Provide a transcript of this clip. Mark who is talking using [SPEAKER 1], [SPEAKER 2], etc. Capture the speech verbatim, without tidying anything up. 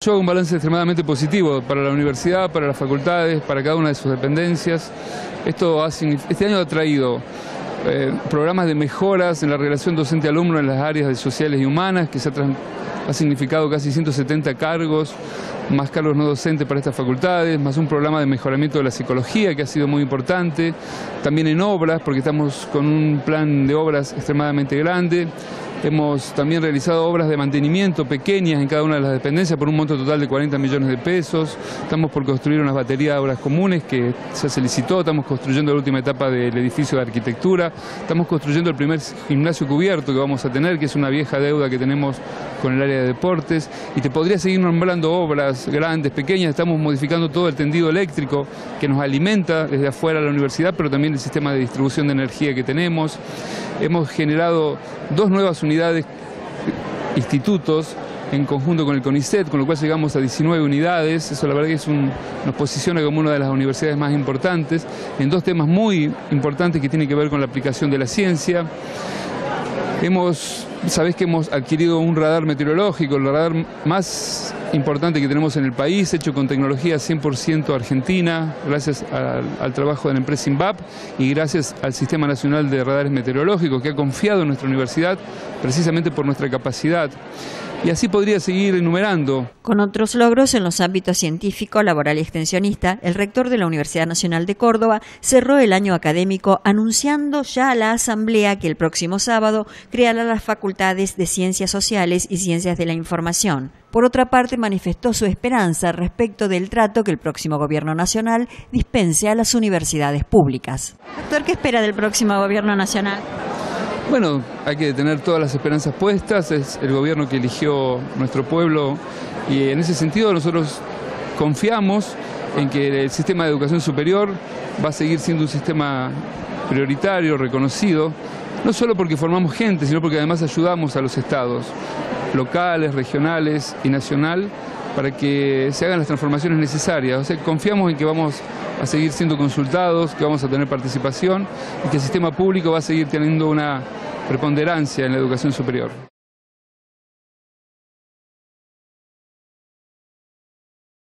[SPEAKER 1] Yo hago un balance extremadamente positivo para la universidad, para las facultades, para cada una de sus dependencias. Esto ha, este año ha traído eh, programas de mejoras en la relación docente-alumno en las áreas de sociales y humanas, que se ha, ha significado casi ciento setenta cargos, más cargos no docentes para estas facultades, más un programa de mejoramiento de la psicología que ha sido muy importante, también en obras, porque estamos con un plan de obras extremadamente grande. Hemos también realizado obras de mantenimiento pequeñas en cada una de las dependencias por un monto total de cuarenta millones de pesos. Estamos por construir unas baterías de obras comunes que ya se licitó. Estamos construyendo la última etapa del edificio de arquitectura. Estamos construyendo el primer gimnasio cubierto que vamos a tener, que es una vieja deuda que tenemos con el área de deportes. Y te podría seguir nombrando obras grandes, pequeñas. Estamos modificando todo el tendido eléctrico que nos alimenta desde afuera la universidad, pero también el sistema de distribución de energía que tenemos. Hemos generado dos nuevas unidades, institutos, en conjunto con el CONICET, con lo cual llegamos a diecinueve unidades. Eso la verdad que es un, nos posiciona como una de las universidades más importantes, en dos temas muy importantes que tienen que ver con la aplicación de la ciencia. Hemos, sabés que hemos adquirido un radar meteorológico, el radar más importante que tenemos en el país, hecho con tecnología cien por ciento argentina, gracias al, al trabajo de la empresa INVAP y gracias al Sistema Nacional de Radares Meteorológicos, que ha confiado en nuestra universidad precisamente por nuestra capacidad. Y así podría seguir enumerando.
[SPEAKER 2] Con otros logros en los ámbitos científico, laboral y extensionista, el rector de la Universidad Nacional de Córdoba cerró el año académico anunciando ya a la Asamblea que el próximo sábado creará las facultades de Ciencias Sociales y Ciencias de la Información. Por otra parte, manifestó su esperanza respecto del trato que el próximo Gobierno Nacional dispense a las universidades públicas. Doctor, ¿qué espera del próximo Gobierno Nacional?
[SPEAKER 1] Bueno, hay que tener todas las esperanzas puestas, es el gobierno que eligió nuestro pueblo y en ese sentido nosotros confiamos en que el sistema de educación superior va a seguir siendo un sistema prioritario, reconocido, no solo porque formamos gente, sino porque además ayudamos a los estados locales, regionales y nacional para que se hagan las transformaciones necesarias. O sea, confiamos en que vamos a seguir siendo consultados, que vamos a tener participación y que el sistema público va a seguir teniendo una preponderancia en la educación superior.